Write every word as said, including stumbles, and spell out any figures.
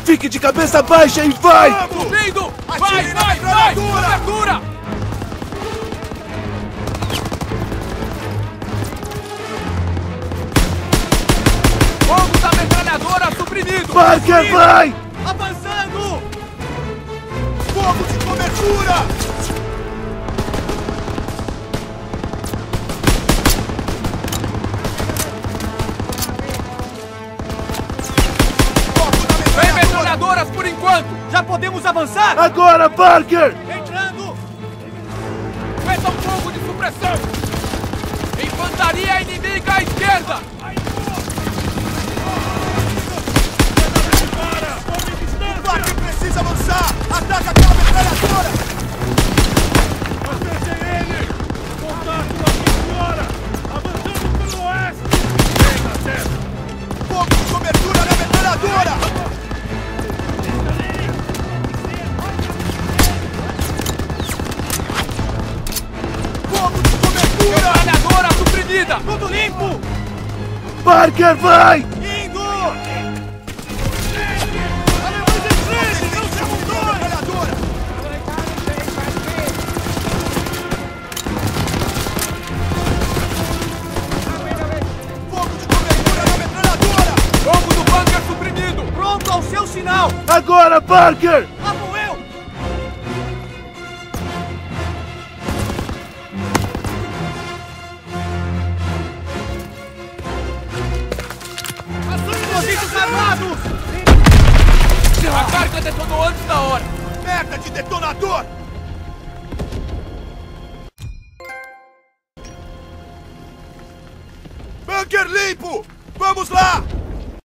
Fique de cabeça baixa e vai! Subindo! Vai, vai, vai! Cobertura! Fogo da metralhadora suprimido! Parker, vai! Avançando! Fogo de cobertura! Sem metralhadoras por enquanto! Já podemos avançar? Agora, Parker! Entrando! Metam fogo de supressão! Infantaria inimiga à esquerda! O Parker precisa avançar! Ataca aquela metralhadora! Acertem ele! Contato aqui fora! Avançando pelo oeste! Bem, tá certo! Fogo de cobertura na metralhadora! Fogo de cobertura! Metralhadora suprimida! Tudo limpo! Parker, vai! Indo! Alemães em frente! Não se afundou! Metralhadora! Fogo de cobertura na metralhadora! Fogo do bunker suprimido! Pronto ao seu sinal! Agora, Parker! Lá vou eu! Explosivos armados! A carga detonou antes da hora! Merda de detonador! Bunker limpo! Vamos lá!